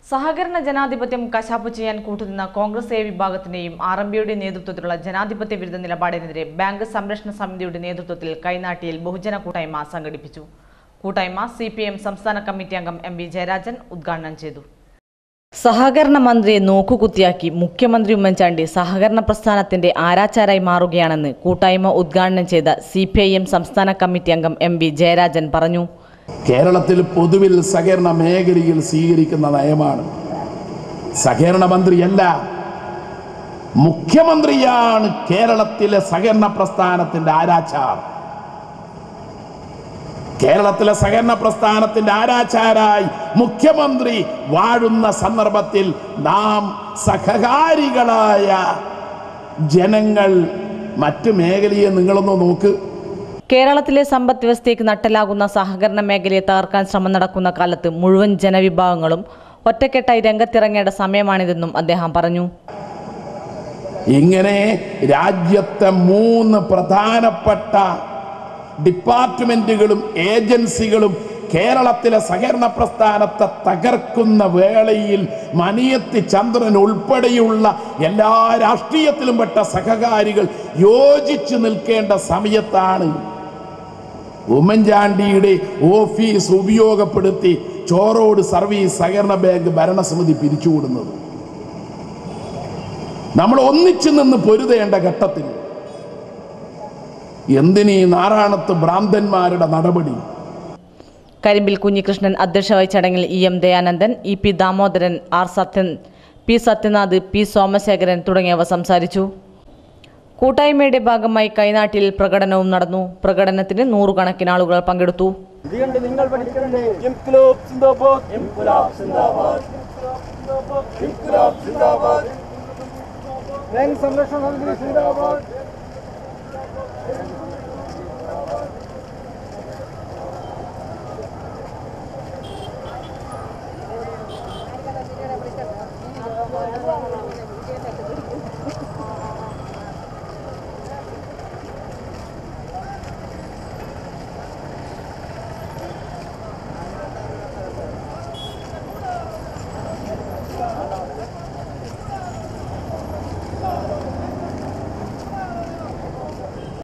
സഹകരണ ജനാധിപത്യം കശാപ്പ് ചെയ്യാൻ കൂട്ടുനിന്ന കോൺഗ്രസ് എ വിഭാഗത്തിന്റെയും ആർഎംപിയുടെ നേതൃത്വത്തിലുള്ള ജനാധിപത്യ വിരുദ്ധ നിലപാടിനെതിരെ ബാങ്ക് സംരക്ഷണ സമിതിയുടെ നേതൃത്വത്തിൽ കൈനാട്ടിയിൽ ബഹുജന കൂട്ടായ്മ സംഘടിപ്പിച്ചു. കൂട്ടായ്മ സിപിഎം സംസ്ഥാന കമ്മിറ്റി അംഗം എം.വി. ജയരാജൻ ഉദ്ഘാടനം ചെയ്തു. സഹകരണ മന്ത്രിയെ നോക്കുകുത്തിയാക്കി മുഖ്യമന്ത്രി ഉമ്മൻചാണ്ടി സഹകരണ പ്രസ്ഥാനത്തിന്റെ ആരാച്ചാരായി മാറുകയാണെന്ന് കൂട്ടായ്മ ഉദ്ഘാടനം ചെയ്ത സിപിഐഎം സംസ്ഥാന കമ്മിറ്റി അംഗം എം.വി. ജയരാജൻ പറഞ്ഞു. കേരളത്തിൽ പൊതുവിൽ സഹകരണ മേഖലയിൽ സ്വീകരിക്കുന്ന നയമാണ്. സഹകരണ മന്ത്രിയല്ല, മുഖ്യമന്ത്രിയാണ് കേരളത്തിലെ സഹകരണ പ്രസ്ഥാനത്തിന്റെ ആരാച്ചാർ. കേരളത്തിലെ സഹകരണ പ്രസ്ഥാനത്തിന്റെ ആരാച്ചാരായി മുഖ്യമന്ത്രി വാഴുന്ന സന്ദർഭത്തിൽ നാം സഹകാരികളായ ജനങ്ങൾ മറ്റു മേഖലയെ നിങ്ങളൊന്ന് നോക്ക്. കേരളത്തിലെ സമ്പദ് വ്യവസ്ഥയ്ക്ക് നട്ടലാകുന്ന സഹകരണ മേഖലയെ തകർക്കാൻ ശ്രമം നടക്കുന്ന കാലത്ത് മുഴുവൻ ജനവിഭാഗങ്ങളും ഒറ്റക്കെട്ടായി രംഗത്തിറങ്ങേണ്ട സമയമാണിതെന്നും അദ്ദേഹം പറഞ്ഞു. ഇങ്ങനെ രാജ്യത്തെ 3 പ്രധാനപ്പെട്ട ഡിപ്പാർട്ട്മെന്റുകളും ഏജൻസികളും കേരളത്തിലെ സഹകരണ പ്രസ്ഥാനത്തെ തകർക്കുന്ന വേളയിൽ മനിയത്തി ചന്ദ്രൻ ഉൾപ്പെടെയുള്ള എല്ലാ രാഷ്ട്രീയത്തിലും പെട്ട സഹകാരികൾ യോജിച്ചു നിൽക്കേണ്ട സമയത്താണ് ഉമ്മൻചാണ്ടിയുടെ ഓഫീസ് ഉപയോഗപ്പെടുത്തി ചോറോട് സർവീസ് സഹകരണ ബാങ്ക് ഭരണസമിതി പിരിച്ചുവിടുന്നത്. നമ്മൾ ഒന്നിച്ചു നിന്ന് പൊരുതേണ്ട ഘട്ടത്തിൽ എന്തിനീ നാറാണത്ത് ഭ്രാന്തന്മാരുടെ നടപടി? കരിമ്പിൽ കുഞ്ഞികൃഷ്ണൻ അധ്യക്ഷ വഹിച്ച ചടങ്ങിൽ E M. Dayanandan, E P. Damodaran, R. Sathyan, P. Sathyanath, P. Somasekharan തുടങ്ങിയവർ സംസാരിച്ചു. കൂട്ടായ്മയുടെ ഭാഗമായി കൈനാട്ടിൽ പ്രകടനവും നടന്നു. പ്രകടനത്തിന് 100 കണക്കിന് ആളുകൾ പങ്കെടുത്തു. സംരക്ഷണ